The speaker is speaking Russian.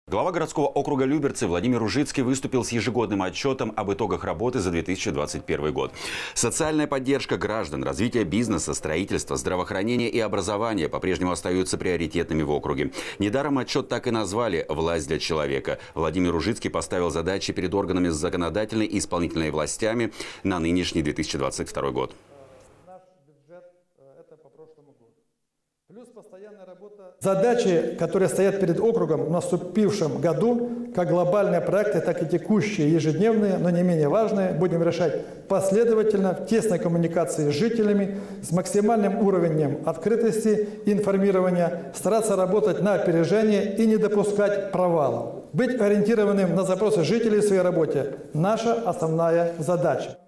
Глава городского округа Люберцы Владимир Ужицкий выступил с ежегодным отчетом об итогах работы за 2021 год. Социальная поддержка граждан, развитие бизнеса, строительство, здравоохранение и образование по-прежнему остаются приоритетными в округе. Недаром отчет так и назвали «Власть для человека». Владимир Ужицкий поставил задачи перед органами законодательной и исполнительной властями на нынешний 2022 год. Задачи, которые стоят перед округом в наступившем году, как глобальные проекты, так и текущие, ежедневные, но не менее важные, будем решать последовательно, в тесной коммуникации с жителями, с максимальным уровнем открытости и информирования, стараться работать на опережение и не допускать провалов. Быть ориентированным на запросы жителей в своей работе – наша основная задача.